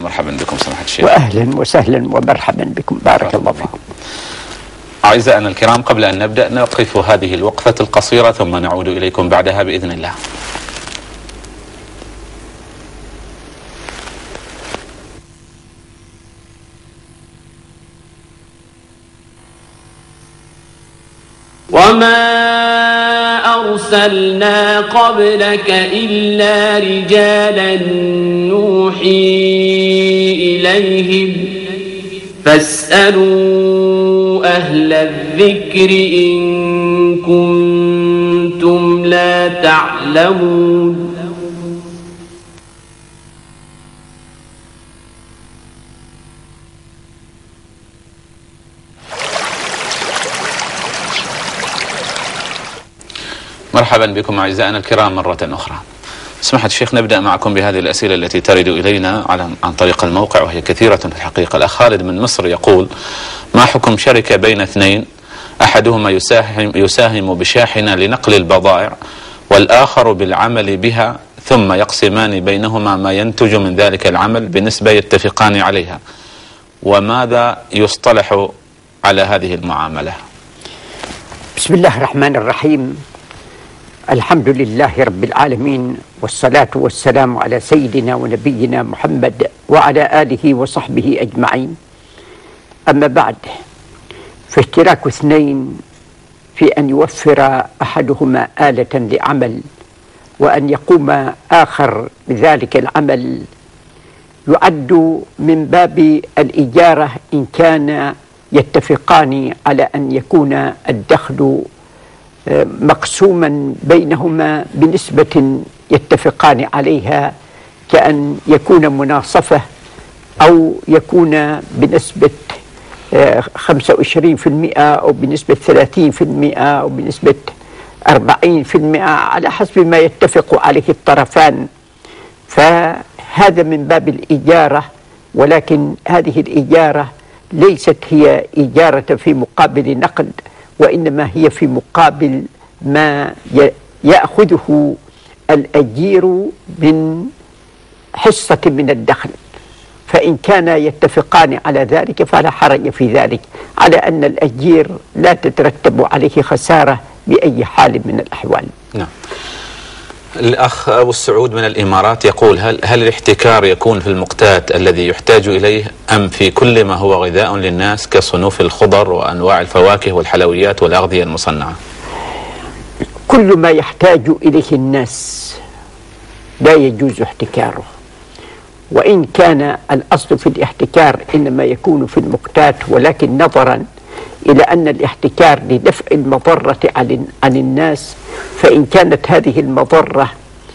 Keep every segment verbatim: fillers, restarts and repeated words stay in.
مرحبا بكم سماحة الشيخ. وأهلا وسهلا ومرحبا بكم، بارك الله فيكم. أعزائنا الكرام، قبل أن نبدأ نقف هذه الوقفة القصيرة ثم نعود إليكم بعدها بإذن الله. وما أرسلنا قبلك إلا رجالا نوحي إليهم فاسألوا أهل الذكر إن كنتم لا تعلمون. مرحبا بكم أعزائنا الكرام مرة أخرى. سماحة الشيخ، نبدأ معكم بهذه الأسئلة التي ترد إلينا على عن طريق الموقع، وهي كثيرة في الحقيقة. الأخ خالد من مصر يقول: ما حكم شركة بين اثنين أحدهما يساهم, يساهم بشاحنة لنقل البضائع والآخر بالعمل بها، ثم يقسمان بينهما ما ينتج من ذلك العمل بنسبة يتفقان عليها، وماذا يصطلح على هذه المعاملة؟ بسم الله الرحمن الرحيم. الحمد لله رب العالمين، والصلاة والسلام على سيدنا ونبينا محمد وعلى آله وصحبه أجمعين. أما بعد، فاشتراك اثنين في أن يوفر أحدهما آلة لعمل وأن يقوم آخر بذلك العمل يعد من باب الإجارة إن كان يتفقان على أن يكون الدخل مقسوما بينهما بنسبة يتفقان عليها، كأن يكون مناصفة أو يكون بنسبة خمسة وعشرين بالمئة أو بنسبة ثلاثين بالمئة أو بنسبة أربعين بالمئة على حسب ما يتفق عليه الطرفان. فهذا من باب الإجارة، ولكن هذه الإجارة ليست هي إجارة في مقابل نقد، وإنما هي في مقابل ما يأخذه الأجير من حصة من الدخل. فإن كان يتفقان على ذلك فلا حرج في ذلك، على أن الأجير لا تترتب عليه خسارة بأي حال من الأحوال. نعم. الأخ أبو السعود من الإمارات يقول: هل, هل الاحتكار يكون في المقتات الذي يحتاج إليه أم في كل ما هو غذاء للناس كصنوف الخضر وأنواع الفواكه والحلويات والأغذية المصنعة؟ كل ما يحتاج إليه الناس لا يجوز احتكاره، وإن كان الأصل في الاحتكار إنما يكون في المقتات، ولكن نظرا إلى أن الاحتكار لدفع المضرة عن الناس، فإن كانت هذه المضرة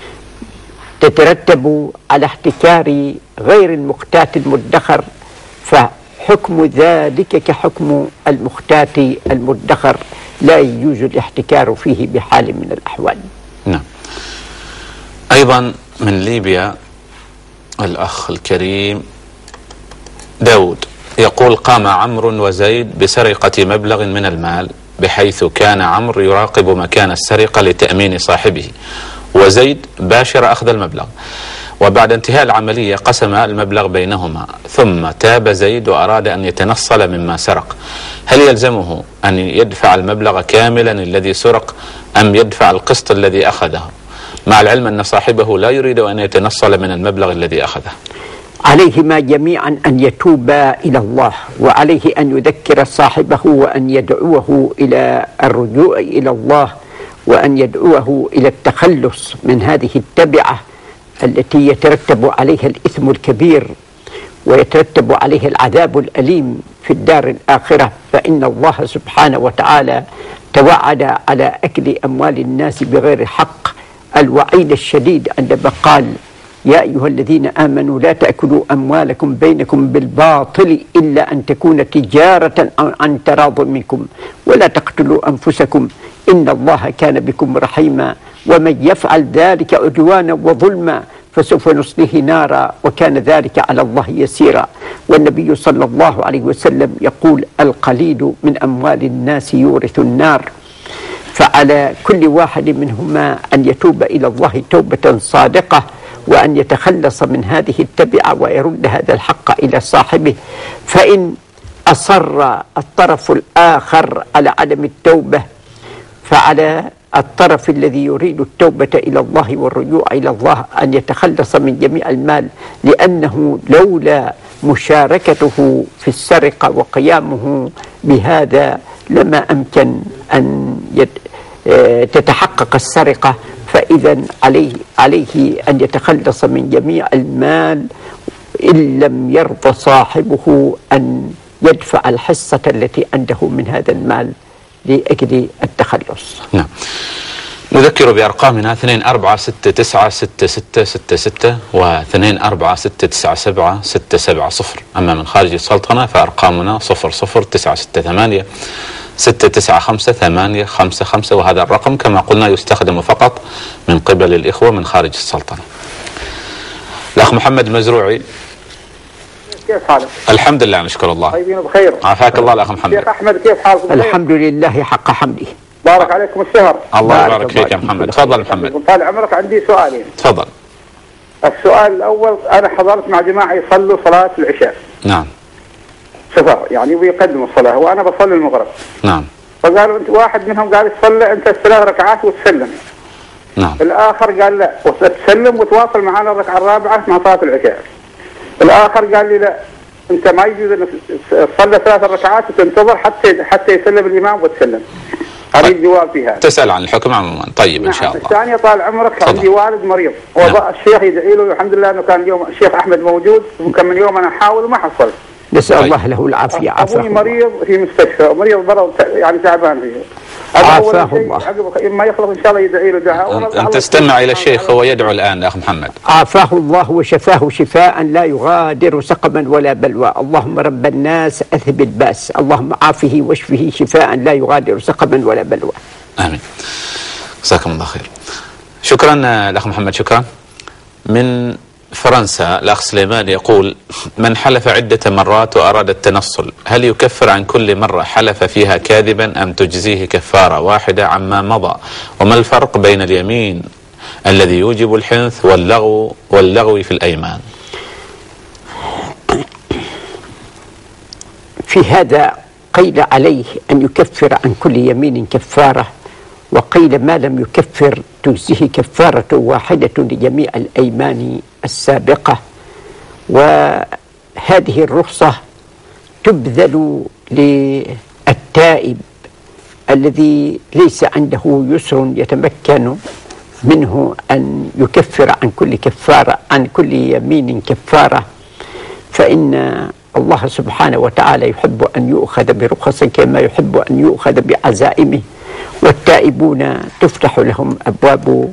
تترتب على احتكار غير المقتات المدخر فحكم ذلك كحكم المقتات المدخر، لا يجوز الاحتكار فيه بحال من الأحوال. نعم. أيضا من ليبيا الأخ الكريم داود يقول: قام عمرو وزيد بسرقة مبلغ من المال، بحيث كان عمرو يراقب مكان السرقة لتأمين صاحبه، وزيد باشر أخذ المبلغ، وبعد انتهاء العملية قسم المبلغ بينهما، ثم تاب زيد وأراد أن يتنصل مما سرق. هل يلزمه أن يدفع المبلغ كاملا الذي سرق أم يدفع القسط الذي أخذه، مع العلم أن صاحبه لا يريد أن يتنصل من المبلغ الذي أخذه؟ عليهما جميعا أن يتوبا إلى الله، وعليه أن يذكر صاحبه وأن يدعوه إلى الرجوع إلى الله، وأن يدعوه إلى التخلص من هذه التبعة التي يترتب عليها الإثم الكبير ويترتب عليها العذاب الأليم في الدار الآخرة. فإن الله سبحانه وتعالى توعد على أكل أموال الناس بغير حق الوعيد الشديد عندما قال: يا أيها الذين آمنوا لا تأكلوا أموالكم بينكم بالباطل إلا أن تكون تجارة عن تراض منكم، ولا تقتلوا أنفسكم إن الله كان بكم رحيما، ومن يفعل ذلك عدوانا وظلما فسوف نصليه نارا وكان ذلك على الله يسيرا. والنبي صلى الله عليه وسلم يقول: القليل من أموال الناس يورث النار. فعلى كل واحد منهما أن يتوب إلى الله توبة صادقة وأن يتخلص من هذه التبعة ويرد هذا الحق إلى صاحبه. فإن أصر الطرف الآخر على عدم التوبة فعلى الطرف الذي يريد التوبة إلى الله والرجوع إلى الله أن يتخلص من جميع المال، لأنه لولا مشاركته في السرقة وقيامه بهذا لما أمكن أن تتحقق السرقة. فإذا عليه, عليه أن يتخلص من جميع المال إن لم يرضى صاحبه أن يدفع الحصة التي عنده من هذا المال لأجل التخلص. نعم. نذكر بأرقامنا اثنين أربعة ستة تسعة ستة ستة ستة ستة و اثنين أربعة ستة تسعة سبعة ستة سبعة صفر. أما من خارج السلطنة فأرقامنا صفر صفر تسعة ستة ثمانية ستة تسعة خمسة ثمانية خمسة خمسة، وهذا الرقم كما قلنا يستخدم فقط من قبل الإخوة من خارج السلطنة. الأخ محمد المزروعي، كيف حالك؟ الحمد لله نشكر الله. طيبين بخير. عافاك الله الأخ محمد. شيخ أحمد كيف حالكم؟ الحمد لله حق حمده. بارك عليكم الشهر. الله يبارك فيك يا محمد. تفضل محمد. طال عمرك، عندي سؤالين. تفضل. السؤال الأول، أنا حضرت مع جماعة يصلوا صلاة العشاء. نعم. سفر يعني ويقدموا الصلاة وأنا بصلي المغرب. نعم. فقالوا أنت، واحد منهم قال تصلي أنت الثلاث ركعات وتسلم. نعم. الآخر قال لا، وتسلم وتواصل معنا الركعة الرابعة مع صلاة العشاء. الآخر قال لي لا، أنت ما يجوز أن تصلي ثلاث ركعات وتنتظر حتى حتى يسلم الإمام وتسلم. أريد طيب. جواب في هذا. تسأل عن الحكم عموما. طيب. إن شاء الله. الثانية، طال عمرك، صدق. عندي والد مريض وضع الشيخ يدعي له، الحمد لله أنه كان اليوم الشيخ أحمد موجود، ممكن من يوم أنا أحاول وما حصلت. نسأل طيب. الله له العافية. أبوي مريض في مستشفى، مريض برا يعني تعبان فيه. عافاه الله. ما يخلص إن شاء الله يدعي له دعاء. أنت استمع إلى الشيخ، هو يدعو الآن أخ محمد. عافاه الله وشفاه شفاء لا يغادر سقما ولا بلوى. اللهم رب الناس أذهب الباس، اللهم عافه واشفه شفاء لا يغادر سقما ولا بلوى. آمين. جزاكم الله خير. شكرا الأخ محمد. شكرا. من فرنسا الأخ سليمان يقول: من حلف عدة مرات وأراد التنصل هل يكفر عن كل مرة حلف فيها كاذبا أم تجزيه كفارة واحدة عما مضى؟ وما الفرق بين اليمين الذي يوجب الحنث واللغو واللغو في الأيمان؟ في هذا قيل عليه أن يكفر عن كل يمين كفارة، وقيل ما لم يكفر تجزيه كفارة واحدة لجميع الأيمان السابقة. وهذه الرخصة تبذل للتائب الذي ليس عنده يسر يتمكن منه أن يكفر عن كل كفارة عن كل يمين كفارة، فإن الله سبحانه وتعالى يحب أن يؤخذ برخصه كما يحب أن يؤخذ بعزائمه. والتائبون تفتح لهم أبواب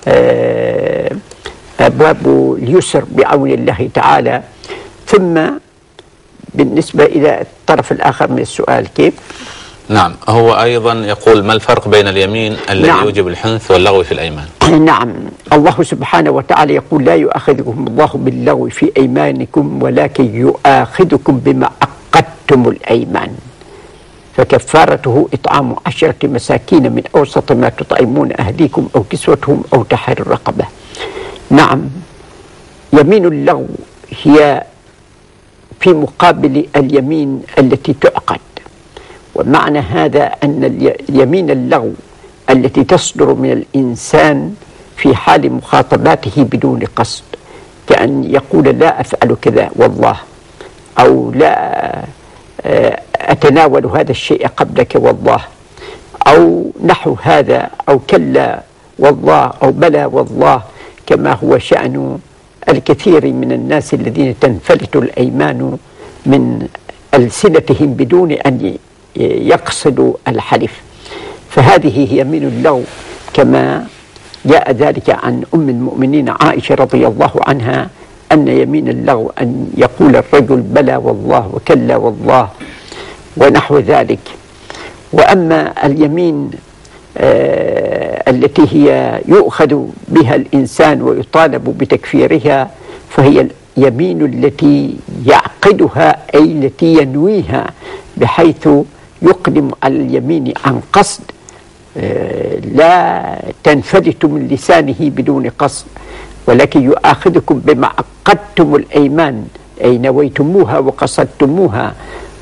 أبواب اليسر بعون الله تعالى. ثم بالنسبة إلى الطرف الآخر من السؤال كيف؟ نعم، هو أيضا يقول: ما الفرق بين اليمين الذي نعم. يوجب الحنث واللغو في الأيمان؟ نعم، الله سبحانه وتعالى يقول: لا يؤاخذكم الله باللغو في أيمانكم ولكن يؤاخذكم بما عقدتم الأيمان، فكفارته إطعام عشرة مساكين من أوسط ما تطعمون أهليكم أو كسوتهم أو تحرير رقبة. نعم، يمين اللغو هي في مقابل اليمين التي تعقد، ومعنى هذا أن اليمين اللغو التي تصدر من الإنسان في حال مخاطباته بدون قصد، كأن يقول: لا أفعل كذا والله، أو لا أتناول هذا الشيء قبلك والله، أو نحو هذا، أو كلا والله، أو بلى والله، كما هو شأن الكثير من الناس الذين تنفلت الأيمان من ألسنتهم بدون أن يقصدوا الحلف. فهذه هي يمين اللغو، كما جاء ذلك عن أم المؤمنين عائشة رضي الله عنها أن يمين اللغو أن يقول الرجل بلى والله وكلا والله ونحو ذلك. وأما اليمين آه التي هي يؤخذ بها الإنسان ويطالب بتكفيرها فهي اليمين التي يعقدها، أي التي ينويها، بحيث يقدم على اليمين عن قصد، آه لا تنفلت من لسانه بدون قصد، ولكن يؤاخذكم بما عقدتم الأيمان أي نويتموها وقصدتموها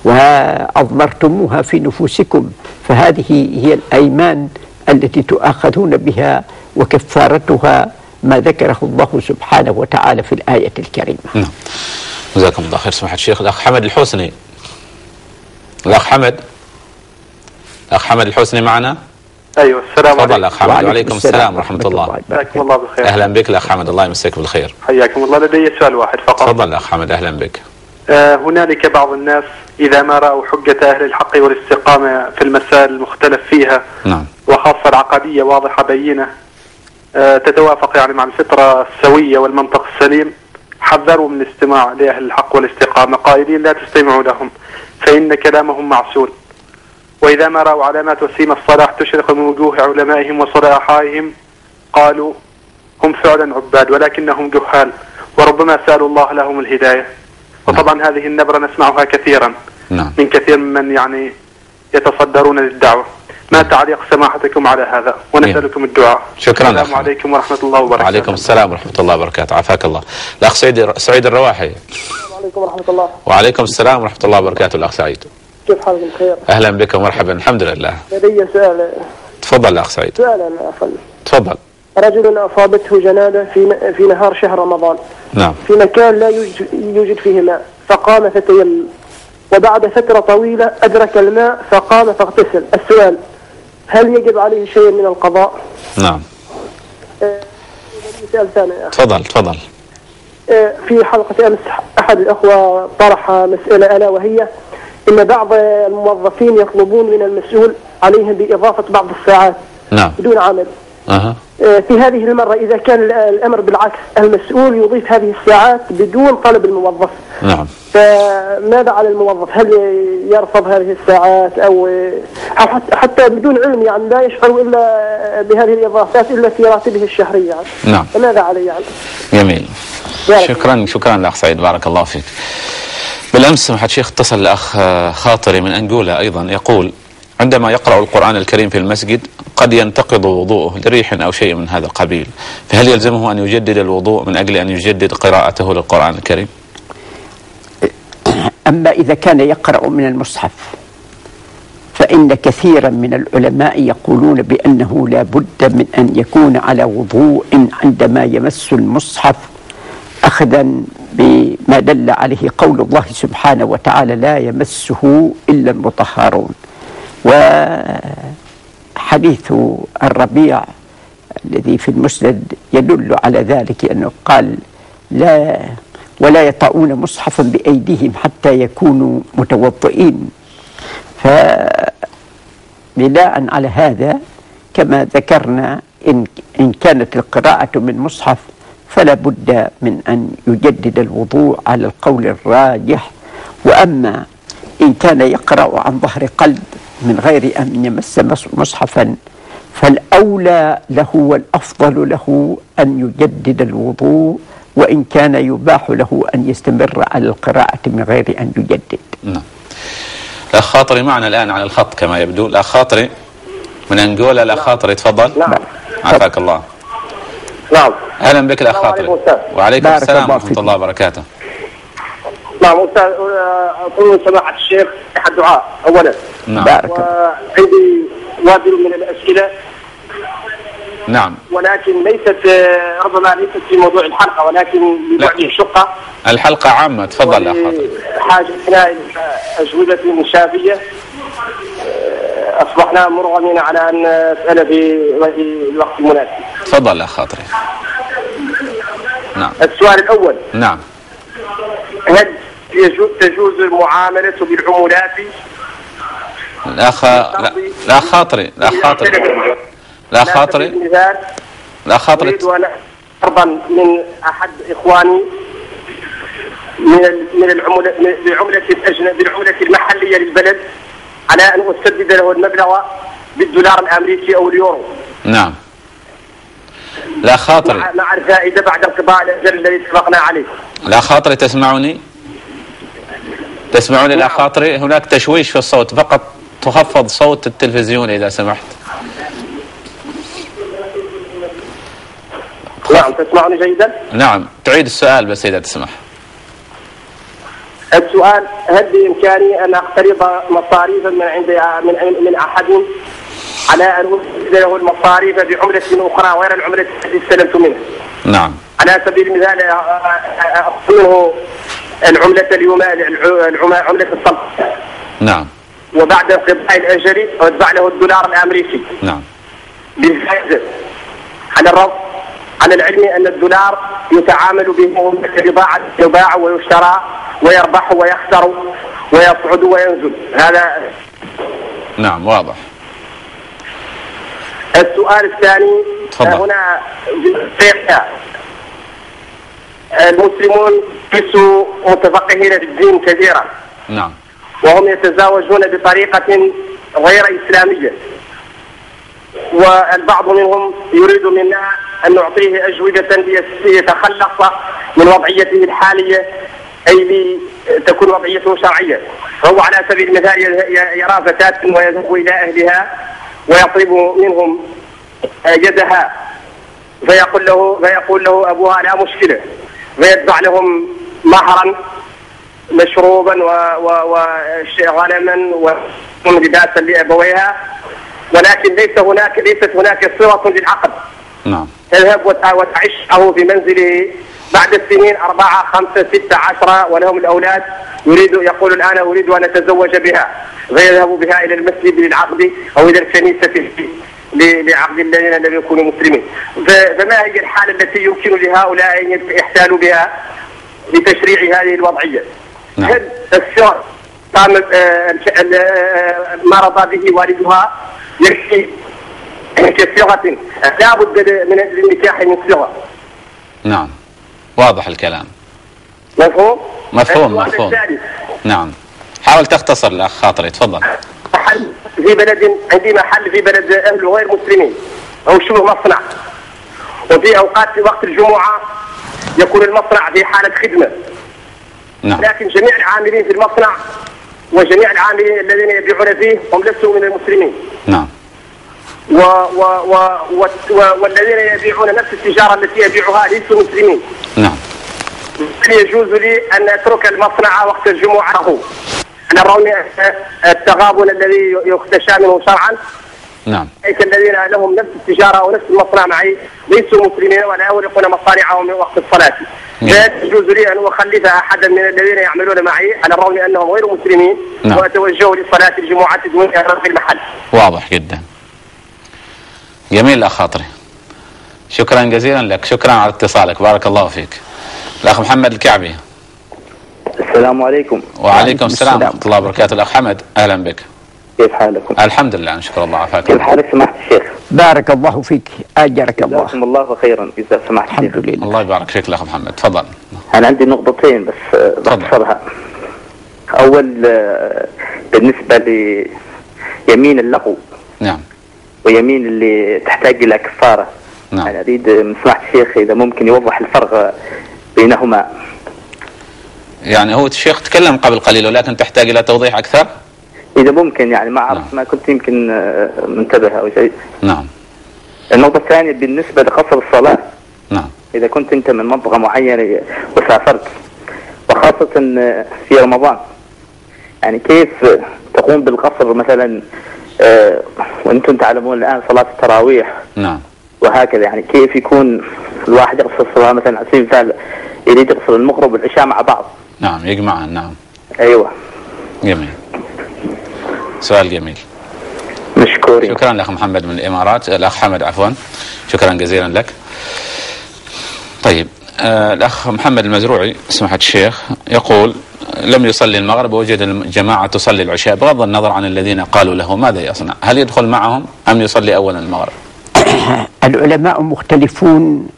وأضمرتموها في نفوسكم، فهذه هي الأيمان التي تؤاخذون بها، وكفارتها ما ذكره الله سبحانه وتعالى في الآية الكريمة. نعم، جزاكم الله خير سماحة الشيخ. الأخ حمد الحسني، الأخ حمد الأخ حمد الحسني معنا؟ ايوه، السلام عليكم. تفضل اخ حمد. وعليكم السلام ورحمه الله. جزاكم الله بالخير. اهلا بك الاخ حمد، الله يمسك بالخير. حياكم الله. لدي سؤال واحد فقط. تفضل اخ حمد، اهلا بك. آه هنالك بعض الناس اذا ما راوا حجه اهل الحق والاستقامه في المسائل المختلف فيها، نعم، وخاصه العقديه واضحه بينه آه تتوافق يعني مع الفطره السويه والمنطق السليم، حذروا من الاستماع لاهل الحق والاستقامه قائلين لا تستمعوا لهم فان كلامهم معسول. وإذا ما رأوا علامات وسيم الصلاح تشرق من وجوه علمائهم وصلاحائهم قالوا هم فعلا عباد ولكنهم جهال، وربما سألوا الله لهم الهداية. وطبعا هذه النبرة نسمعها كثيرا نعم. من كثير ممن يعني يتصدرون للدعوة. ما تعليق سماحتكم على هذا؟ ونسألكم الدعاء. شكرا. السلام عليكم ورحمة الله وبركاته. وعليكم السلام ورحمة الله وبركاته. عافاك الله. الأخ سعيد سعيد الرواحي. السلام عليكم ورحمة الله. وعليكم السلام ورحمة الله وبركاته. الأخ سعيد، كيف حالكم؟ بخير. أهلا بك ومرحبا. الحمد لله. لدي سؤال. تفضل أخ سعيد. سؤال أنا أفضل. تفضل. رجل أصابته جنابة في في نهار شهر رمضان. نعم. في مكان لا يوجد, يوجد فيه ماء، فقام فتيمم، وبعد فترة طويلة أدرك الماء فقام فاغتسل. السؤال: هل يجب عليه شيء من القضاء؟ نعم. آه سؤال ثاني. تفضل تفضل. آه في حلقة أمس أحد الأخوة طرح مسألة ألا وهي إن بعض الموظفين يطلبون من المسؤول عليهم بإضافة بعض الساعات نعم. بدون عمل. أه. في هذه المرة إذا كان الأمر بالعكس، المسؤول يضيف هذه الساعات بدون طلب الموظف، نعم، فماذا على الموظف؟ هل يرفض هذه الساعات أو حتى بدون علم، يعني لا يشعر إلا بهذه الإضافات إلا في راتبه الشهري يعني. نعم. فماذا عليه يعني؟ جميل. شكرا شكرا الأخ سعيد، بارك الله فيك. بالأمس سمحت الشيخ اتصل الأخ خاطري من أنجولا أيضا، يقول عندما يقرأ القرآن الكريم في المسجد قد ينتقض وضوءه لريح أو شيء من هذا القبيل، فهل يلزمه أن يجدد الوضوء من أجل أن يجدد قراءته للقرآن الكريم؟ أما إذا كان يقرأ من المصحف فإن كثيرا من العلماء يقولون بأنه لا بد من أن يكون على وضوء عندما يمس المصحف، أخذا بما دل عليه قول الله سبحانه وتعالى: لا يمسه إلا المطهرون. وحديث الربيع الذي في المسند يدل على ذلك، أنه قال: لا ولا يطؤون مصحفا بأيديهم حتى يكونوا متوضئين. فبناء على هذا كما ذكرنا، إن, إن كانت القراءة من مصحف فلا بد من أن يجدد الوضوء على القول الراجح. وأما إن كان يقرأ عن ظهر قلب من غير أن يمس مصحفا فالأولى له والأفضل له أن يجدد الوضوء، وإن كان يباح له أن يستمر على القراءة من غير أن يجدد. نعم. الأخ خاطري معنا الآن على الخط كما يبدو. الأخ خاطري من أنجولا. الأخ خاطري تفضل. نعم. عافاك الله. نعم. أهلا بك الأخ خاطري. وعليكم السلام ورحمة الله وبركاته. نعم أستاذ، أقول سماحة الشيخ أحد الدعاء أولا. نعم. وعندي وادر من الأسئلة. نعم. ولكن ليست ربما ليست في موضوع الحلقة، ولكن لبعد الشقة. الحلقة عامة. تفضل يا خاطر. حاجتنا إلى أجوبة شافية. أصبحنا مرغمين على أن نسأل في الوقت المناسب. تفضل يا خاطري. نعم. السؤال الأول. نعم. هل تجوز المعاملة بالعمولات؟ الأخ لا لا خاطري لا خاطري لا خاطري لا خاطري أريد أن أرضا من أحد إخواني من من العملة بعملة الأجنبية بالعملة المحلية للبلد، على أن أسدد له المبلغ بالدولار الأمريكي أو اليورو. نعم. لا خاطري. مع الفائدة بعد انقضاء الأجل الذي اتفقنا عليه. لا خاطري، تسمعني؟ تسمعوني لا خاطري؟ هناك تشويش في الصوت، فقط تخفض صوت التلفزيون إذا سمحت. نعم تسمعني جيدا؟ نعم تعيد السؤال بس إذا تسمح. السؤال: هل بإمكاني أن أقترض مصاريفا من عند من من أحد على أن أسدد له المصاريف بعملة أخرى غير العملة التي استلمت منه؟ نعم. على سبيل المثال أقترضه العملة اليوم عملة الصرف. نعم. وبعد انقضاء الأجل أدفع له الدولار الأمريكي. نعم. بالفائدة على الرغم على العلم أن الدولار يتعامل به كبضاعة يباع ويشترى ويربح ويخسر ويصعد وينزل. هذا نعم واضح. السؤال الثاني: تفضل. هنا في المسلمون ليسوا متفقهين في الدين كثيرا. نعم. وهم يتزاوجون بطريقة غير إسلامية، والبعض منهم يريد منا أن نعطيه أجوبة ليتخلص من وضعيته الحالية، أي لتكون وضعيته شرعية. فهو على سبيل المثال يرى فتاة ويذهب إلى أهلها ويطلب منهم يدها، فيقول له فيقول له أبوها: لا مشكلة، فيدفع لهم مهرا مشروبا وغنما ولباسا لأبويها، ولكن ليس هناك ليست هناك صلة للعقد. نعم. تذهب وتعيش أو في منزله بعد السنين أربعة خمسة ستة عشرة ولهم الأولاد، يريد يقول الآن أريد أن أتزوج بها، فيذهب بها إلى المسجد للعقد أو إلى الكنيسة لعقد الذين لم يكونوا مسلمين. فما هي الحالة التي يمكن لهؤلاء أن يحتالوا بها لتشريع هذه الوضعية؟ نعم. هل السر ما رضى به والدها يكفي كصيغة؟ لا بد من النكاح من صيغة. نعم واضح الكلام. مفهوم؟ مفهوم مفهوم. نعم حاول تختصر الأخ خاطري، تفضل. محل في بلد، عندي محل في بلد أهله غير مسلمين أو شبه مصنع، وفي أوقات في وقت الجمعة يكون المصنع في حالة خدمة. نعم. لكن جميع العاملين في المصنع وجميع العاملين الذين يبيعون فيه هم ليسوا من المسلمين. نعم. و و و و و والذين يبيعون نفس التجارة التي يبيعها ليسوا مسلمين. نعم. يجوز لي أن أترك المصنع وقت الجمعة له على الرغم التغابن الذي يخشى منه شرعا. نعم. ليس الذين لهم نفس التجارة ونفس المصنع معي ليسوا مسلمين ولا يغلقون مصانعهم من وقت الصلاة. لا يجوز لي أن أخلف أحدا من الذين يعملون معي على الرغم أنهم غير مسلمين. نعم. وأتوجه لصلاة الجمعة دون إحرام في المحل. واضح جدا. جميل الأخ خاطري، شكرا جزيلا لك، شكرا على اتصالك، بارك الله فيك. الأخ محمد الكعبي. السلام عليكم. وعليكم السلام ورحمة الله وبركاته. الأخ حمد أهلا بك. كيف حالكم؟ الحمد لله نشكر الله عافاك. كيف حالك سماحة الشيخ؟ بارك الله فيك، أجرك الله. جزاكم الله خيرا إذا سمحت. الحمد لله. الله يبارك فيك الأخ محمد، تفضل. أنا عندي نقطتين بس بختصرها. أول بالنسبة ليمين اللغو. نعم. ويمين اللي تحتاج إلى كفارة. نعم. أنا أريد من سماحة الشيخ إذا ممكن يوضح الفرق بينهما. يعني هو الشيخ تكلم قبل قليل ولكن تحتاج إلى توضيح أكثر؟ إذا ممكن يعني ما أعرف. نعم. ما كنت يمكن منتبه أو شيء. نعم. النقطة الثانية بالنسبة لقصر الصلاة. نعم. إذا كنت أنت من منطقة معينة وسافرت وخاصة في رمضان، يعني كيف تقوم بالقصر مثلا آه وأنتم تعلمون الآن صلاة التراويح. نعم. وهكذا يعني كيف يكون الواحد يقصر الصلاة مثلا على سبيل المثال يريد يقصر المغرب والعشاء مع بعض. نعم يجمعان. نعم. أيوة. جميل. سؤال جميل. مشكورين. شكرا لأخ محمد من الإمارات، الأخ حمد عفوا، شكرا جزيلا لك. طيب آه الأخ محمد المزروعي سماحة الشيخ يقول لم يصلي المغرب ووجد الجماعة تصلي العشاء، بغض النظر عن الذين قالوا له ماذا يصنع؟ هل يدخل معهم أم يصلي أولا المغرب؟ العلماء مختلفون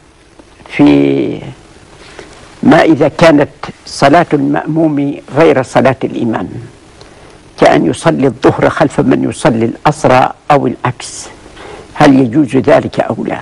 في ما إذا كانت صلاة المأموم غير صلاة الإمام، كأن يصلي الظهر خلف من يصلي العصر أو العكس، هل يجوز ذلك أو لا؟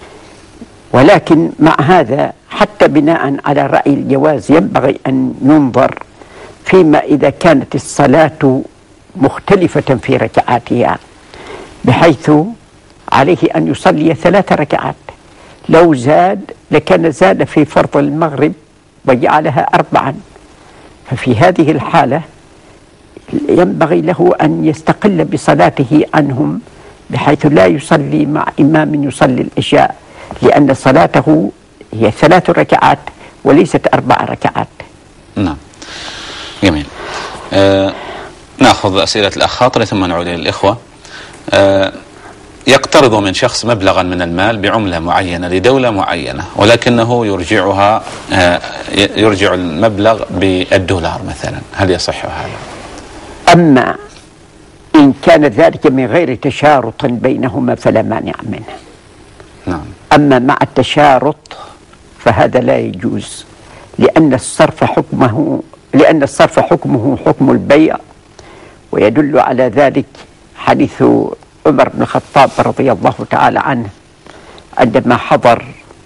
ولكن مع هذا حتى بناء على رأي الجواز ينبغي أن ينظر فيما إذا كانت الصلاة مختلفة في ركعاتها، بحيث عليه أن يصلي ثلاث ركعات، لو زاد لكان زاد في فرض المغرب وجعلها أربعا، ففي هذه الحالة ينبغي له أن يستقل بصلاته عنهم بحيث لا يصلي مع إمام يصلي العشاء، لأن صلاته هي ثلاث ركعات وليست أربع ركعات. نعم، جميل. آه نأخذ أسئلة الأخ خاطري ثم نعود إلى الإخوة. آه يقترض من شخص مبلغا من المال بعملة معينة لدولة معينة، ولكنه يرجعها آه يرجع المبلغ بالدولار مثلا، هل يصح هذا؟ أما إن كان ذلك من غير تشارط بينهما فلا مانع منه. نعم. أما مع التشارط فهذا لا يجوز، لأن الصرف حكمه لأن الصرف حكمه حكم البيع، ويدل على ذلك حديث عمر بن الخطاب رضي الله تعالى عنه عندما حضر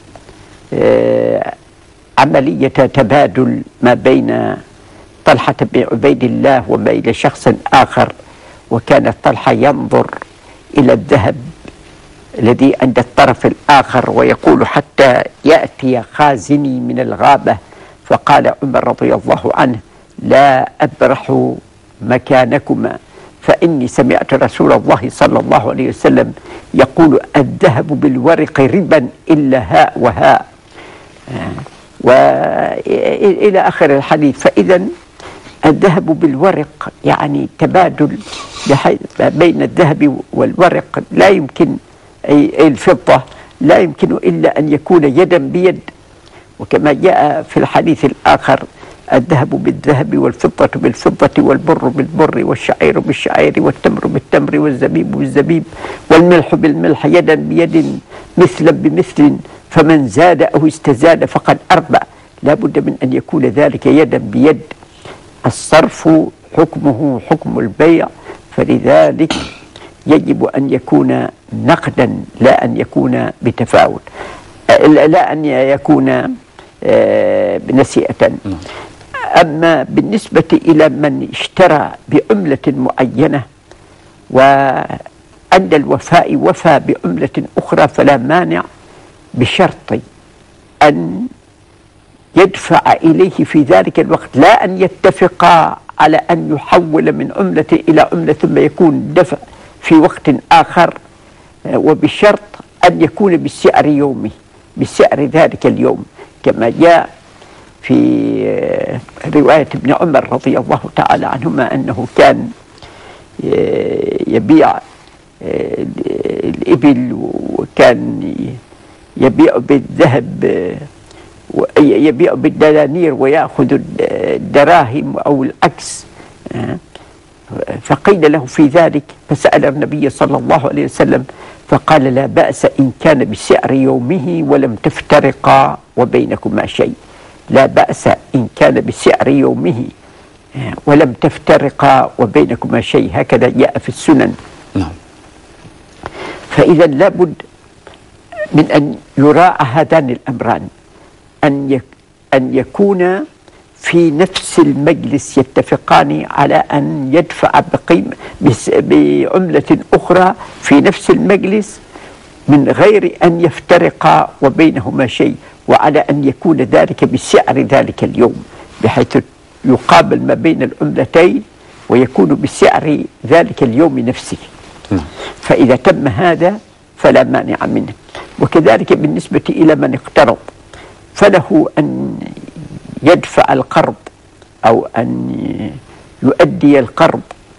عملية تبادل ما بين طلحة بن عبيد الله وبين شخص آخر، وكان طلحة ينظر إلى الذهب الذي عند الطرف الآخر ويقول حتى يأتي خازني من الغابة، فقال عمر رضي الله عنه: لا أبرح مكانكما، فإني سمعت رسول الله صلى الله عليه وسلم يقول: الذهب بالورق ربا إلا هاء وهاء، وإلى آخر الحديث. فإذا الذهب بالورق يعني تبادل بين الذهب والورق، لا يمكن أي الفضة لا يمكن إلا أن يكون يدا بيد، وكما جاء في الحديث الآخر: الذهب بالذهب والفضة بالفضة والبر بالبر والشعير بالشعير والتمر بالتمر والزبيب بالزبيب والملح بالملح يدا بيد مثلا بمثل، فمن زاد أو استزاد فقد أربع. لا بد من أن يكون ذلك يدا بيد. الصرف حكمه حكم البيع، فلذلك يجب أن يكون نقدا لا أن يكون بتفاوت، لا أن يكون نسيئة. أما بالنسبة إلى من اشترى بعملة معينة وعند الوفاء وفى بعملة أخرى فلا مانع، بشرط أن يدفع إليه في ذلك الوقت، لا أن يتفقا على أن يحول من عملة إلى عملة ثم يكون دفع في وقت آخر، وبشرط أن يكون بالسعر يومي، بالسعر ذلك اليوم، كما جاء في رواية ابن عمر رضي الله تعالى عنهما أنه كان يبيع الإبل وكان يبيع بالذهب، يبيع بالدنانير ويأخذ الدراهم أو العكس. فقيل له في ذلك، فسأل النبي صلى الله عليه وسلم فقال: لا بأس إن كان بسعر يومه ولم تفترقا وبينكما شيء. لا بأس إن كان بسعر يومه ولم تفترقا وبينكما شيء، هكذا جاء في السنن. نعم. فإذا لابد من أن يراعى هذان الأمران، أن أن يكون في نفس المجلس يتفقان على أن يدفع بقيمة بعملة أخرى في نفس المجلس من غير أن يفترقا وبينهما شيء، وعلى أن يكون ذلك بسعر ذلك اليوم، بحيث يقابل ما بين العملتين ويكون بسعر ذلك اليوم نفسه. فإذا تم هذا فلا مانع منه. وكذلك بالنسبة إلى من اقترض فله أن يدفع القرض أو أن يؤدي القرض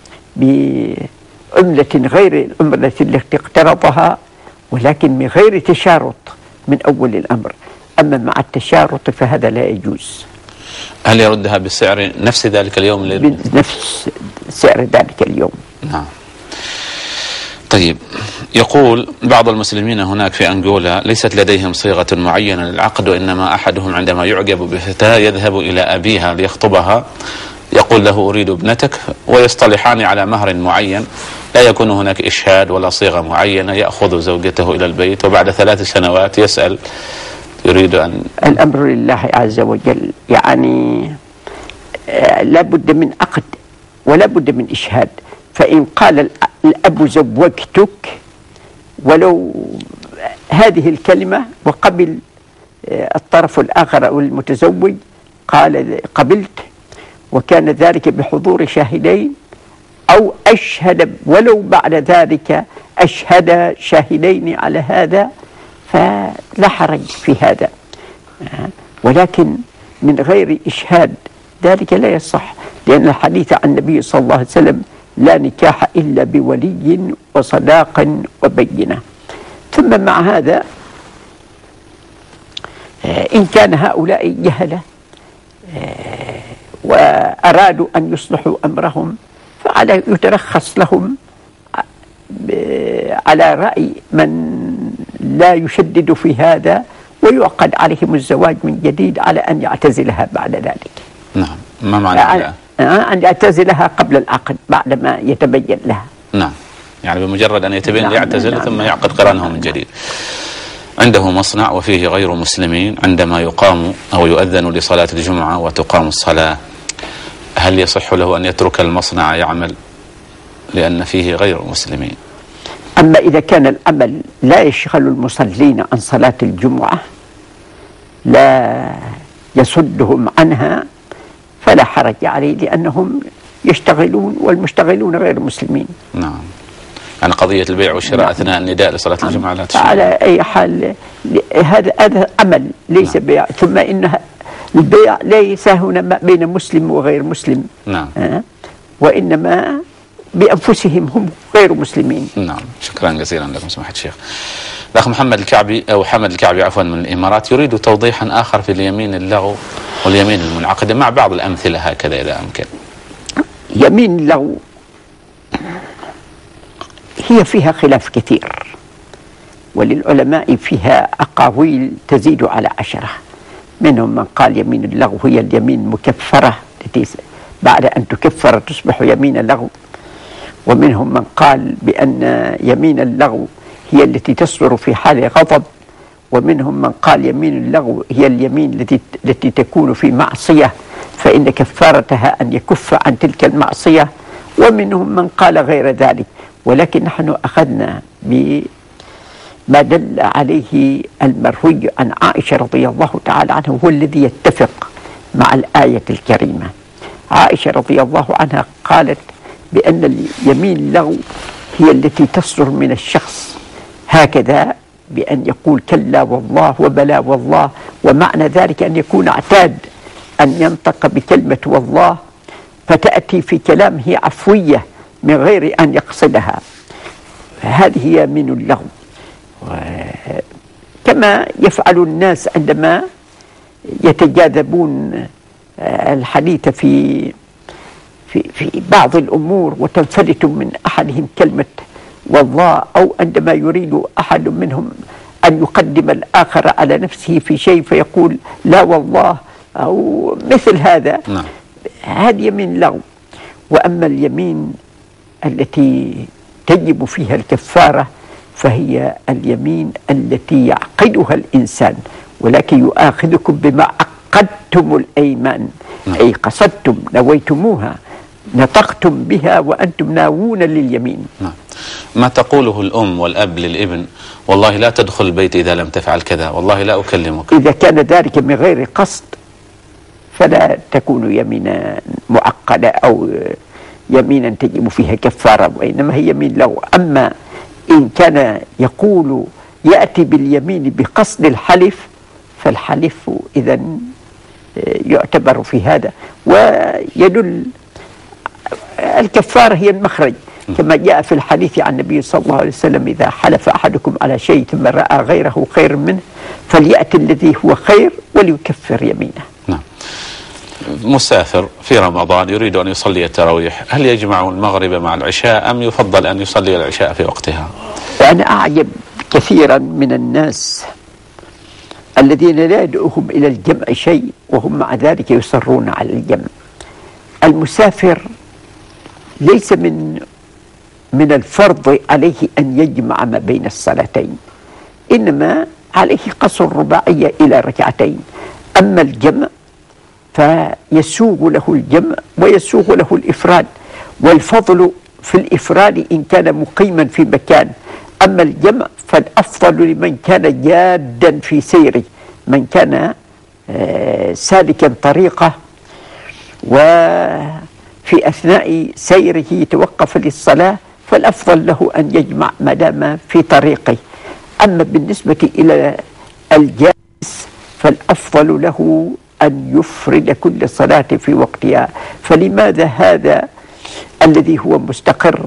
بعملة غير العملة التي اقترضها، ولكن من غير تشارط من أول الأمر. أما مع التشارط فهذا لا يجوز. هل يردها بسعر نفس ذلك اليوم؟ لل... بنفس سعر ذلك اليوم. نعم. طيب، يقول بعض المسلمين هناك في أنغولا ليست لديهم صيغة معينة للعقد، وإنما أحدهم عندما يعجب بفتاة يذهب إلى أبيها ليخطبها، يقول له: أريد ابنتك، ويصطلحان على مهر معين، لا يكون هناك إشهاد ولا صيغة معينة، يأخذ زوجته إلى البيت وبعد ثلاث سنوات يسأل يريد أن... الأمر لله عز وجل، يعني لا بد من عقد ولا بد من إشهاد. فإن قال الأب زوجتك ولو هذه الكلمة وقبل الطرف الآخر أو المتزوج قال قبلت، وكان ذلك بحضور شاهدين أو أشهد ولو بعد ذلك أشهد شاهدين على هذا فلا حرج في هذا، ولكن من غير إشهاد ذلك لا يصح، لأن الحديث عن النبي صلى الله عليه وسلم لا نكاح إلا بولي وصداق وبينة. ثم مع هذا إن كان هؤلاء جهلة وأرادوا أن يصلحوا أمرهم فعلى يترخص لهم على رأي من لا يشدد في هذا، ويعقد عليهم الزواج من جديد على أن يعتزلها بعد ذلك. نعم. ما معنى أن يعتزلها قبل العقد بعدما يتبين لها. نعم، يعني بمجرد أن يتبين نعم يعتزل نعم ثم نعم يعقد قرانه من جديد. عنده مصنع وفيه غير مسلمين، عندما يقام أو يؤذن لصلاة الجمعة وتقام الصلاة، هل يصح له أن يترك المصنع يعمل لأن فيه غير مسلمين؟ أما إذا كان العمل لا يشغل المصلين عن صلاة الجمعة، لا يصدهم عنها، فلا حرج عليه، لأنهم يشتغلون والمشتغلون غير مسلمين. نعم، يعني قضية البيع والشراء نعم. أثناء النداء لصلاة نعم. الجمعة لا تشغل. على أي حال هذا هذا عمل ليس نعم. بيع، ثم إنها البيع ليس هنا بين مسلم وغير مسلم نعم. آه وإنما بأنفسهم هم غير مسلمين. نعم، شكرا جزيلا لكم سماحة الشيخ. الأخ محمد الكعبي أو حمد الكعبي عفوا من الإمارات يريد توضيحا آخر في اليمين اللغو واليمين المنعقدة مع بعض الأمثلة هكذا إذا أمكن. يمين اللغو هي فيها خلاف كثير، وللعلماء فيها أقاويل تزيد على عشرة. منهم من قال يمين اللغو هي اليمين مكفرة التي بعد أن تكفر تصبح يمين اللغو، ومنهم من قال بأن يمين اللغو هي التي تصدر في حال غضب، ومنهم من قال يمين اللغو هي اليمين التي التي تكون في معصية فإن كفارتها أن يكف عن تلك المعصية، ومنهم من قال غير ذلك. ولكن نحن أخذنا بما دل عليه المروي عن عائشة رضي الله تعالى عنها، هو الذي يتفق مع الآية الكريمة. عائشة رضي الله عنها قالت بأن اليمين اللغو هي التي تصدر من الشخص هكذا بأن يقول كلا والله وبلا والله، ومعنى ذلك أن يكون اعتاد أن ينطق بكلمة والله فتأتي في كلامه عفوية من غير أن يقصدها، هذه هي يمين اللغو. كما يفعل الناس عندما يتجاذبون الحديث في في في بعض الأمور وتنفلت من أحدهم كلمة والله، أو عندما يريد أحد منهم أن يقدم الآخر على نفسه في شيء فيقول لا والله أو مثل هذا. نعم. هذه يمين لغو. وأما اليمين التي تجب فيها الكفارة فهي اليمين التي يعقدها الإنسان، ولكن يؤاخذكم بما عقدتم الأيمان. نعم. أي قصدتم نويتموها نطقتم بها وأنتم ناوون لليمين. نعم. ما تقوله الأم والأب للابن والله لا تدخل البيت إذا لم تفعل كذا، والله لا أكلمك، إذا كان ذلك من غير قصد فلا تكون يمينا معقدة أو يمينا تجب فيها كفارة، وإنما هي يمين لغو. أما إن كان يقول يأتي باليمين بقصد الحلف فالحلف إذا يعتبر في هذا، ويدل الكفارة هي المخرج كما جاء في الحديث عن النبي صلى الله عليه وسلم إذا حلف أحدكم على شيء ثم رأى غيره خير منه فليأتي الذي هو خير وليكفر يمينه. نعم. مسافر في رمضان يريد أن يصلي التراويح، هل يجمع المغرب مع العشاء أم يفضل أن يصلي العشاء في وقتها؟ وأنا أعجب كثيرا من الناس الذين لا يدعوهم إلى الجمع شيء وهم مع ذلك يصرون على الجمع. المسافر ليس من من الفرض عليه أن يجمع ما بين الصلاتين، إنما عليه قصر الرباعية إلى ركعتين. أما الجمع فيسوغ له الجمع ويسوغ له الإفراد، والفضل في الإفراد إن كان مقيما في مكان. أما الجمع فالأفضل لمن كان جادا في سيره، من كان سالكا طريقه وفي أثناء سيره يتوقف للصلاة، فالأفضل له أن يجمع ما دام في طريقه. أما بالنسبة إلى الجالس فالأفضل له أن يفرد كل صلاة في وقتها. فلماذا هذا الذي هو مستقر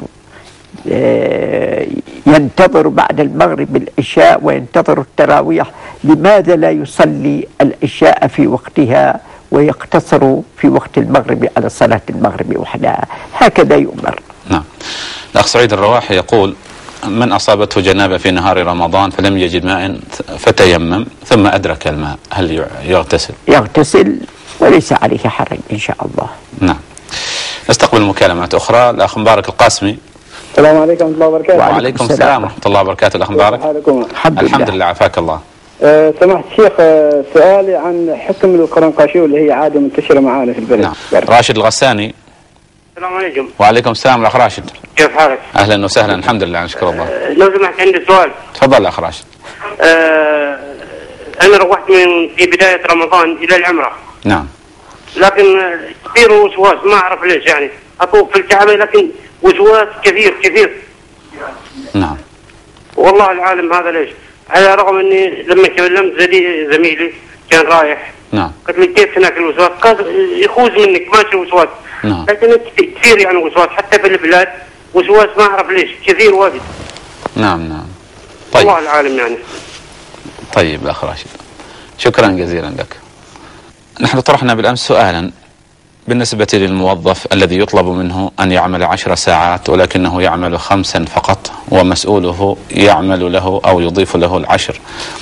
ينتظر بعد المغرب العشاء وينتظر التراويح، لماذا لا يصلي العشاء في وقتها ويقتصر في وقت المغرب على صلاة المغرب وحدها؟ هكذا يؤمر. نعم. الأخ سعيد الرواحي يقول: من أصابته جنابة في نهار رمضان فلم يجد ماء فتيمم ثم أدرك الماء، هل يغتسل؟ يغتسل وليس عليه حرج إن شاء الله. نعم. نستقبل مكالمات أخرى. الأخ مبارك القاسمي. السلام عليكم ورحمة الله وبركاته. وعليكم السلام ورحمة الله وبركاته. الأخ مبارك. الحمد, الحمد لله عافاك الله. أه سمحت الشيخ، أه سؤالي عن حكم القرنقاشو اللي هي عادة منتشرة معانا في البلد. نعم. راشد الغساني. السلام عليكم. وعليكم السلام. الأخ راشد كيف حالك؟ أهلا وسهلا. الحمد لله نشكر الله. أه لو سمحت عندي سؤال. تفضل أخ راشد. أه أنا روحت من في بداية رمضان إلى العمرة. نعم. لكن كثير وسواس، ما أعرف ليش، يعني أطوف في الكعبة لكن وسواس كثير كثير. نعم. والله العالم هذا ليش، على الرغم اني لما كلمت زميلي كان رايح. نعم. قلت له كيف هناك الوسواس؟ قال يخوز منك ماشي وسواس. نعم. لكن كثير يعني وسواس حتى في البلاد وسواس، ما اعرف ليش كثير واجد. نعم نعم. طيب. الله العالم يعني. طيب الاخ راشد، شكرا جزيلا لك. نحن طرحنا بالامس سؤالا بالنسبة للموظف الذي يطلب منه أن يعمل عشر ساعات ولكنه يعمل خمسا فقط، ومسؤوله يعمل له أو يضيف له العشر،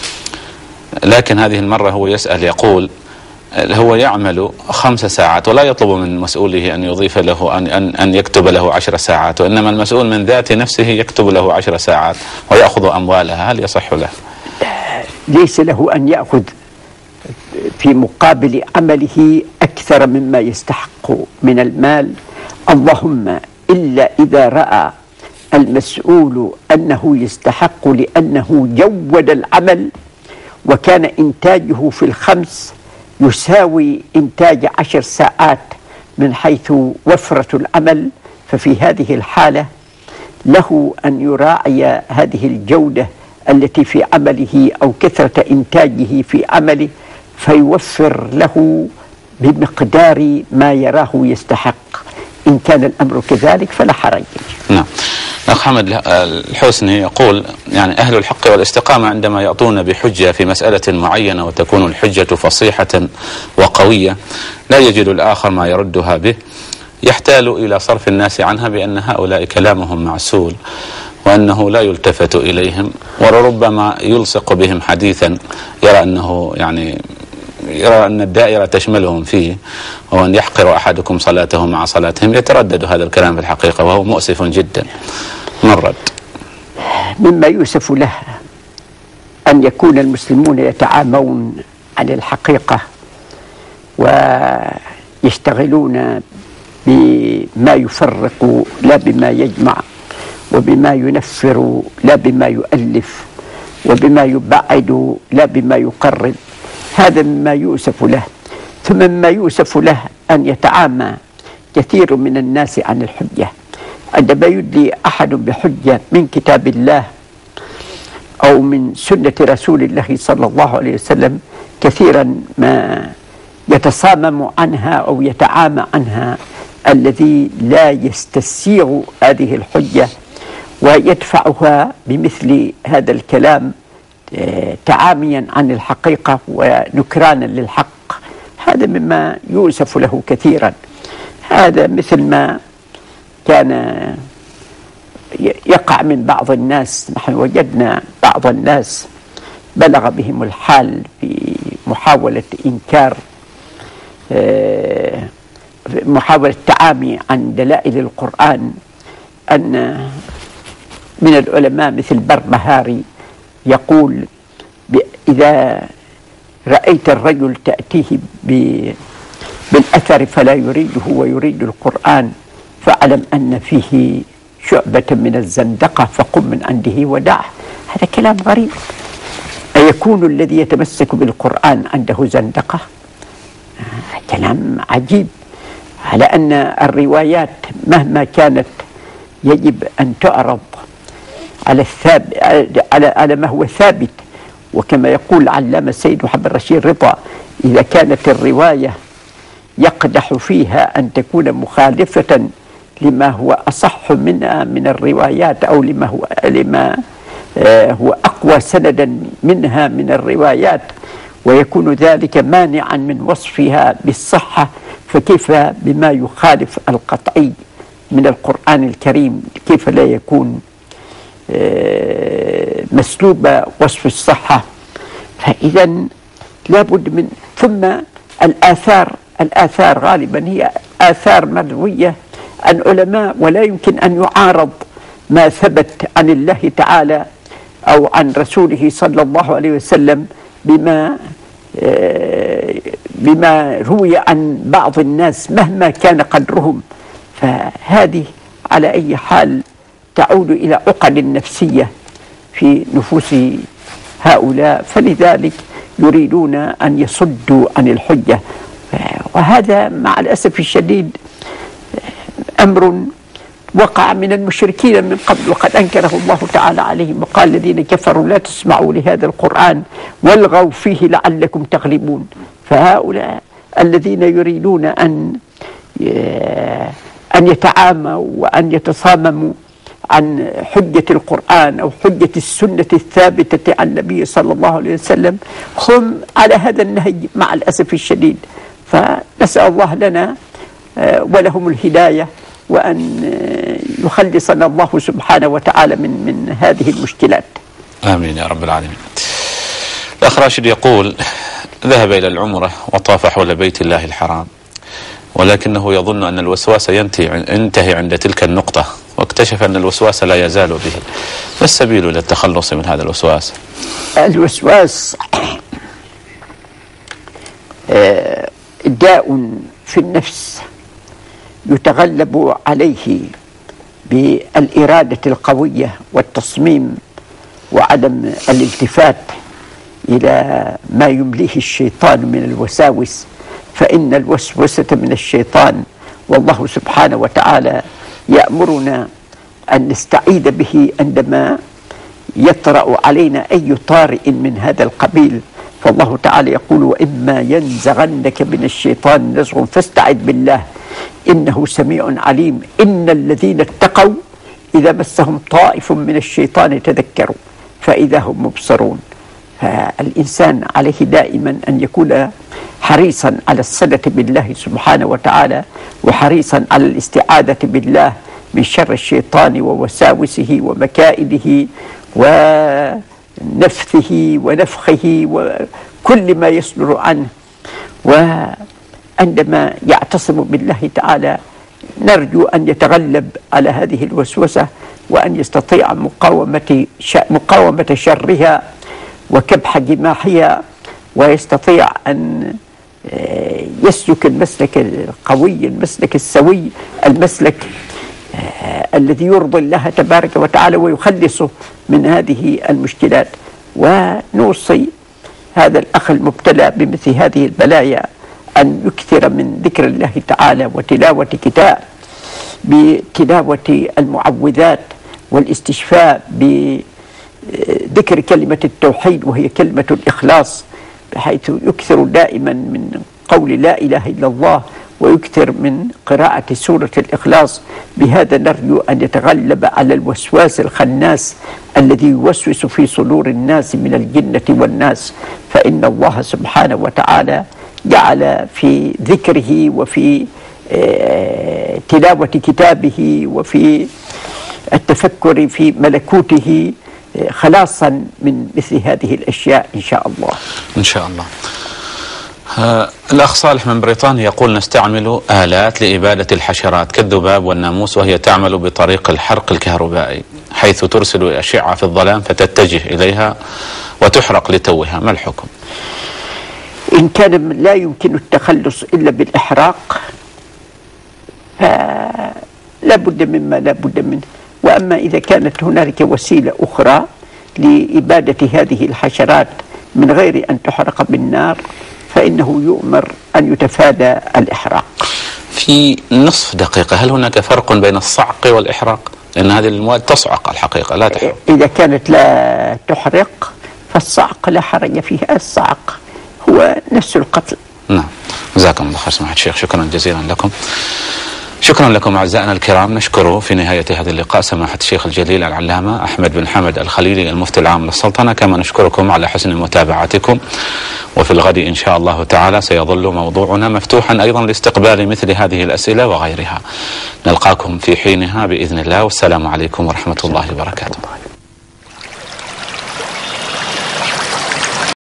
لكن هذه المرة هو يسأل يقول هو يعمل خمس ساعات ولا يطلب من مسؤوله أن يضيف له أن, أن, أن يكتب له عشر ساعات، وإنما المسؤول من ذات نفسه يكتب له عشر ساعات ويأخذ أموالها، هل يصح له؟ ليس له أن يأخذ في مقابل عمله أكثر مما يستحق من المال، اللهم إلا إذا رأى المسؤول أنه يستحق لأنه جود العمل وكان إنتاجه في الخمس يساوي إنتاج عشر ساعات من حيث وفرة العمل، ففي هذه الحالة له أن يراعي هذه الجودة التي في عمله أو كثرة إنتاجه في عمله فيوفر له بمقدار ما يراه يستحق. إن كان الأمر كذلك فلا حرج. نعم. الأخ حمد الحسني يقول يعني أهل الحق والاستقامة عندما يأتون بحجة في مسألة معينة وتكون الحجة فصيحة وقوية لا يجد الآخر ما يردها به، يحتال إلى صرف الناس عنها بأن هؤلاء كلامهم معسول وأنه لا يلتفت إليهم، وربما يلصق بهم حديثا يرى أنه يعني يرى أن الدائرة تشملهم فيه، وأن يحقر أحدكم صلاته مع صلاتهم. يتردد هذا الكلام في الحقيقة وهو مؤسف جدا. مرد مما يؤسف له أن يكون المسلمون يتعامون على الحقيقة ويشتغلون بما يفرق لا بما يجمع، وبما ينفر لا بما يؤلف، وبما يبعد لا بما يقرب. هذا مما يؤسف له. ثم مما يؤسف له أن يتعامى كثير من الناس عن الحجة. عندما يدلي أحد بحجة من كتاب الله أو من سنة رسول الله صلى الله عليه وسلم كثيرا ما يتصامم عنها أو يتعامى عنها الذي لا يستسيغ هذه الحجة ويدفعها بمثل هذا الكلام تعاميا عن الحقيقة ونكرانا للحق. هذا مما يؤسف له كثيرا. هذا مثل ما كان يقع من بعض الناس. نحن وجدنا بعض الناس بلغ بهم الحال في محاولة إنكار محاولة التعامي عن دلائل القرآن، أن من العلماء مثل بربهاري يقول إذا رأيت الرجل تأتيه بالأثر فلا يريده ويريد القرآن فاعلم أن فيه شعبة من الزندقة فقم من عنده ودعه. هذا كلام غريب. أيكون الذي يتمسك بالقرآن عنده زندقة؟ كلام عجيب. على أن الروايات مهما كانت يجب أن تعرض على الثابت، على على ما هو ثابت. وكما يقول علامة السيد محمد رشيد رضا: إذا كانت الرواية يقدح فيها أن تكون مخالفة لما هو أصح منها من الروايات، أو لما هو لما هو أقوى سندا منها من الروايات، ويكون ذلك مانعا من وصفها بالصحة، فكيف بما يخالف القطعي من القرآن الكريم؟ كيف لا يكون مسلوب وصف الصحة؟ فإذا لابد من. ثم الآثار الآثار غالبا هي آثار مروية عن علماء، ولا يمكن أن يعارض ما ثبت عن الله تعالى أو عن رسوله صلى الله عليه وسلم بما بما روي عن بعض الناس مهما كان قدرهم. فهذه على أي حال تعود إلى عقد النفسية في نفوس هؤلاء، فلذلك يريدون أن يصدوا عن الحجة. وهذا مع الأسف الشديد أمر وقع من المشركين من قبل، وقد أنكره الله تعالى عليهم وقال: الذين كفروا لا تسمعوا لهذا القرآن والغوا فيه لعلكم تغلبون. فهؤلاء الذين يريدون أن أن يتعاموا وأن يتصامموا عن حجة القرآن أو حجة السنة الثابتة عن النبي صلى الله عليه وسلم هم على هذا النهج مع الأسف الشديد. فنسأل الله لنا ولهم الهداية، وأن يخلصنا الله سبحانه وتعالى من من هذه المشكلات. آمين يا رب العالمين. الأخ راشد يقول: ذهب إلى العمرة وطاف حول بيت الله الحرام، ولكنه يظن أن الوسواس ينتهي عند تلك النقطة، واكتشف أن الوسواس لا يزال به. ما السبيل إلى التخلص من هذا الوسواس؟ الوسواس داء في النفس يتغلب عليه بالإرادة القوية والتصميم وعدم الالتفات إلى ما يمليه الشيطان من الوساوس، فإن الوسوسة من الشيطان، والله سبحانه وتعالى يأمرنا أن نستعيذ به عندما يطرأ علينا أي طارئ من هذا القبيل. فالله تعالى يقول: وإما ينزغنك من الشيطان نزغ فاستعذ بالله إنه سميع عليم. إن الذين اتقوا إذا مسهم طائف من الشيطان تذكروا فإذا هم مبصرون. فالإنسان عليه دائما أن يكون حريصا على الصلة بالله سبحانه وتعالى، وحريصا على الاستعاذة بالله من شر الشيطان ووساوسه ومكائده ونفثه ونفخه وكل ما يصدر عنه. وعندما يعتصم بالله تعالى نرجو أن يتغلب على هذه الوسوسة، وأن يستطيع مقاومة مقاومة شرها وكبح جماحها، ويستطيع أن يسلك المسلك القوي، المسلك السوي، المسلك الذي يرضي الله تبارك وتعالى ويخلصه من هذه المشكلات. ونوصي هذا الأخ المبتلى بمثل هذه البلايا أن يكثر من ذكر الله تعالى وتلاوة كتاب، بتلاوة المعوذات والاستشفاء بذكر كلمة التوحيد وهي كلمة الإخلاص، بحيث يكثر دائما من قول لا إله إلا الله، ويكثر من قراءة سورة الإخلاص. بهذا نرجو أن يتغلب على الوسواس الخناس الذي يوسوس في صدور الناس من الجنة والناس. فإن الله سبحانه وتعالى جعل في ذكره وفي تلاوة كتابه وفي التفكر في ملكوته خلاصا من مثل هذه الأشياء إن شاء الله. إن شاء الله. آه الأخ صالح من بريطانيا يقول: نستعمل آلات لإبادة الحشرات كالذباب والناموس، وهي تعمل بطريق الحرق الكهربائي، حيث ترسل أشعة في الظلام فتتجه إليها وتحرق لتوها. ما الحكم؟ إن كان لا يمكن التخلص إلا بالإحراق فلا بد مما لا بد منه، وأما إذا كانت هنالك وسيلة أخرى لإبادة هذه الحشرات من غير أن تحرق بالنار فإنه يؤمر أن يتفادى الإحراق. في نصف دقيقة، هل هناك فرق بين الصعق والإحراق؟ لأن هذه المواد تصعق الحقيقة لا تحرق. إذا كانت لا تحرق فالصعق لا حرج فيه، الصعق هو نفس القتل. نعم، جزاكم الله خير سماحة الشيخ، شكرا جزيلا لكم. شكرا لكم أعزائنا الكرام. نشكر في نهاية هذا اللقاء سماحة الشيخ الجليل العلامة أحمد بن حمد الخليلي المفتي العام للسلطنة، كما نشكركم على حسن متابعتكم. وفي الغد إن شاء الله تعالى سيظل موضوعنا مفتوحا أيضا لاستقبال مثل هذه الأسئلة وغيرها. نلقاكم في حينها بإذن الله، والسلام عليكم ورحمة الله وبركاته.